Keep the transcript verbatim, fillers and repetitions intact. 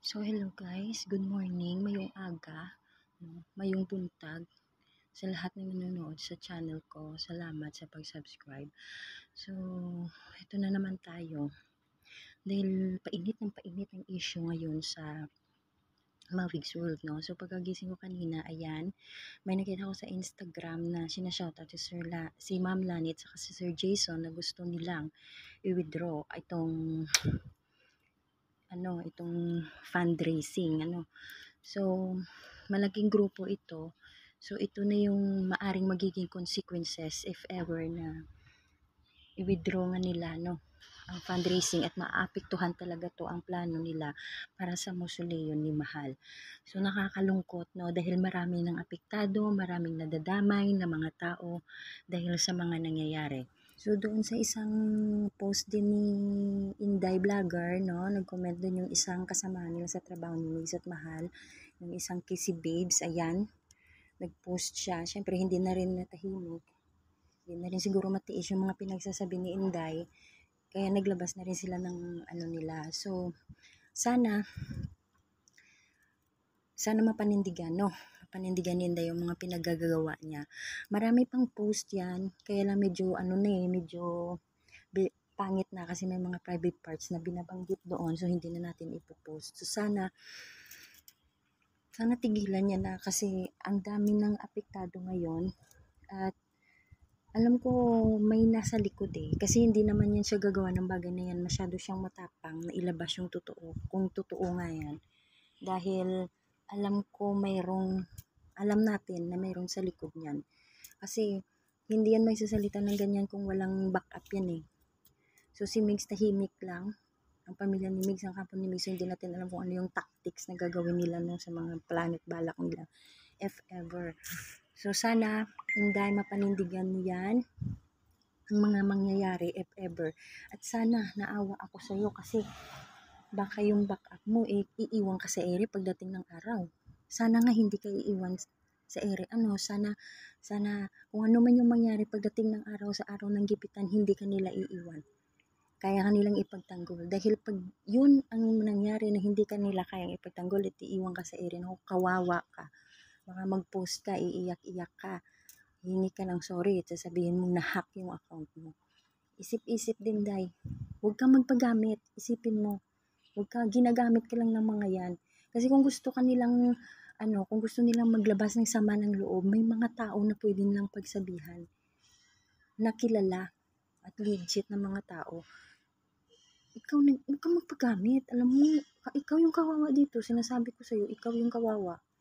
So hello guys, good morning, mayong aga, no, mayong buntag sa lahat ng nanonood sa channel ko. Salamat sa pag-subscribe. So, ito na naman tayo. Dahil painit ng painit ang issue ngayon sa Mavix World, no? So, pagkagising ko kanina, ayan, may nakita ko sa Instagram na sinashoutout si, Sir La, si Ma'am Lani at saka si Sir Jason na gusto nilang i-withdraw itong ano, itong fundraising, ano. So, malaking grupo ito. So, ito na yung maaring magiging consequences if ever na i-withdraw nga nila, no, ang fundraising at maapektuhan talaga to ang plano nila para sa mausoleo ni Mahal. So, nakakalungkot, no, dahil marami nang apektado, maraming nadadamay na mga tao dahil sa mga nangyayari. So, doon sa isang post din ni Inday Vlogger, no, nag-comment doon yung isang kasama nila sa trabaho ni Migs at Mahal, yung isang Kissy Babes, ayan, nag-post siya. Siyempre, hindi na rin natahimik. Hindi na rin siguro matiis yung mga pinagsasabi ni Inday. Kaya naglabas na rin sila ng ano nila. So, sana, sana mapanindigan, no? Mapanindigan ni Inday yung mga pinagagawa niya. Marami pang post yan. Kaya lang medyo, ano na eh, medyo pangit na kasi may mga private parts na binabanggit doon. So, hindi na natin ipopost. So, sana, sana tigilan niya na kasi ang dami ng apektado ngayon. At alam ko may nasa likod eh. Kasi hindi naman yan siya gagawa ng bagay na yan. Masyado siyang matapang na ilabas yung totoo. Kung totoo nga yan. Dahil alam ko mayroong, alam natin na mayroong sa likod niyan. Kasi hindi yan may sasalita ng ganyan kung walang backup yan eh. So si Migs tahimik lang. Ang pamilya ni Migs, ang kampo ni Migs, so hindi natin alam kung ano yung tactics na gagawin nila no, sa mga planet balak nila. If ever. So sana, hindi mapanindigan mo yan ang mga mangyayari if ever. At sana, naawa ako sa iyo kasi baka yung backup mo, eh, iiwan ka sa ere pagdating ng araw. Sana nga hindi ka iiwan sa ere. Ano, sana, sana kung ano man yung mangyari pagdating ng araw sa araw ng gipitan, hindi ka nila iiwan. Kaya kanilang ipagtanggol. Dahil pag yun ang nangyari na hindi ka nila kayang ipagtanggol at iiwan ka sa ere, no, kawawa ka. Baka mag-post ka, iiyak-iyak ka. Hingi ka ng sorry at sasabihin mo na-hack yung account mo. Isip-isip din, Day. Huwag kang magpagamit. Isipin mo. Huwag ka, ginagamit ka lang ng mga yan. Kasi kung gusto ka nilang, ano, kung gusto nilang maglabas ng sama ng loob, may mga tao na pwede nilang pagsabihan. Na kilala at legit na mga tao. Ikaw, huwag kang magpagamit. Alam mo, ikaw yung kawawa dito. Sinasabi ko sa'yo, ikaw yung kawawa.